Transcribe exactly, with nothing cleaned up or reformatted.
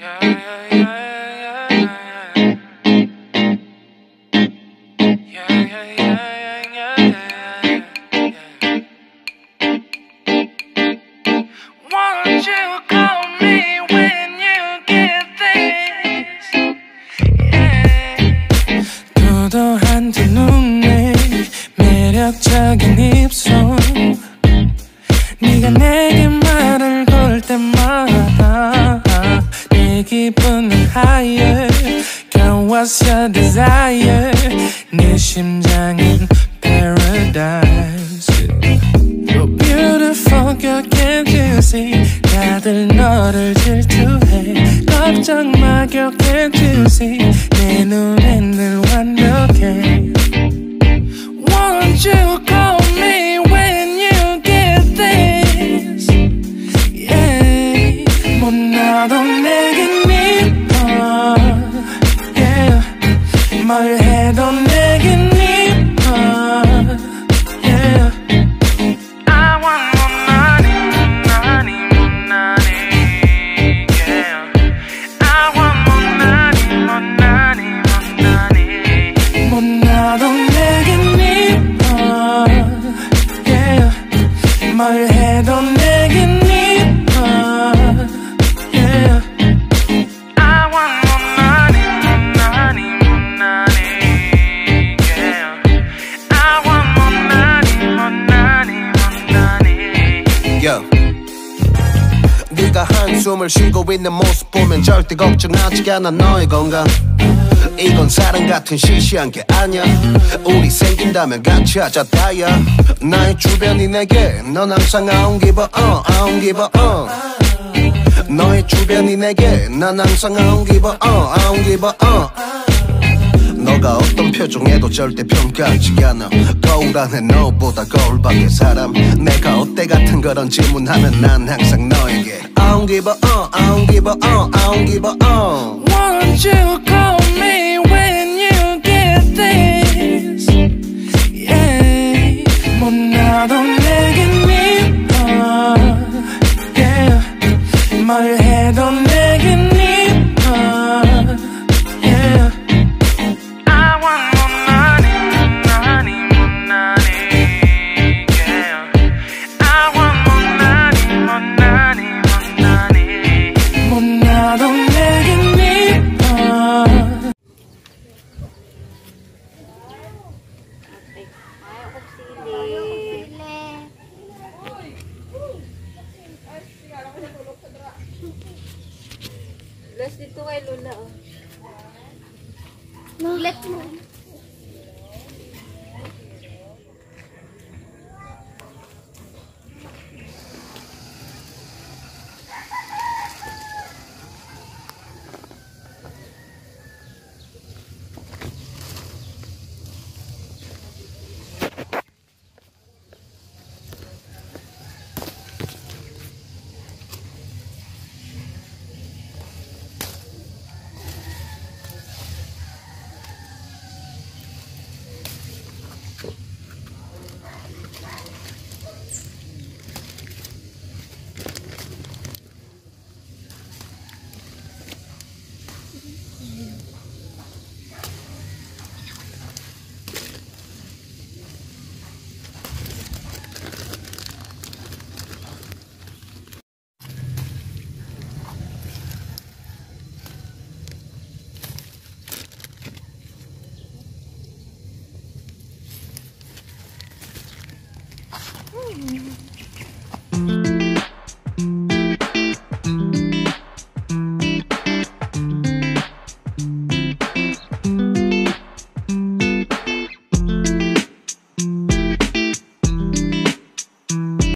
도도한 두 눈에 매력적인 입술 네가 내게 말을 걸 때마다 내 기분은 higher Girl what's your desire 내 심장은 paradise You're beautiful girl can't you see 다들 너를 질투해 걱정 마 girl can't you see 내 눈엔 늘 완벽해 Won't you call me when you get this Yeah 못 나도 내겐 이뻐 Yeah 뭘 해도 내겐 이뻐 Yeah I want more money, more money, more money Yeah I want more money, more money, more money 못 나도 내겐 이뻐 Yeah 뭘 해도 내겐 이뻐 Yeah I want more money, more money, more money Yeah I want more money, more money, more money Yo. 네가 한숨을 쉬고 있는 모습 보면 절대 걱정하지 않아 너의 건강 이건 사랑 같은 시시한 게 아니야 우리 생긴다면 같이 하자 다야 나의 주변이 내게 넌 항상 I don't give a uh, I don't give a uh 너의 주변이 내게 난 항상 I don't give a uh, I don't give a uh 너가 어떤 표정에도 절대 평가하지 않아 거울 안에 너보다 거울 밖의 사람 내가 어때 같은 그런 질문하면 난 항상 너에게 I don't give a uh, I don't give a uh, I don't give a uh Won't you call me when you get this Yeah 못 나도 내겐 이뻐 Yeah 뭘 해도 내겐 이뻐 Yeah I want more money, more money, more money Yeah I want more money, more money, more money 못 나도 내겐 이뻐 Last dito kay Lola, oh. Let mo.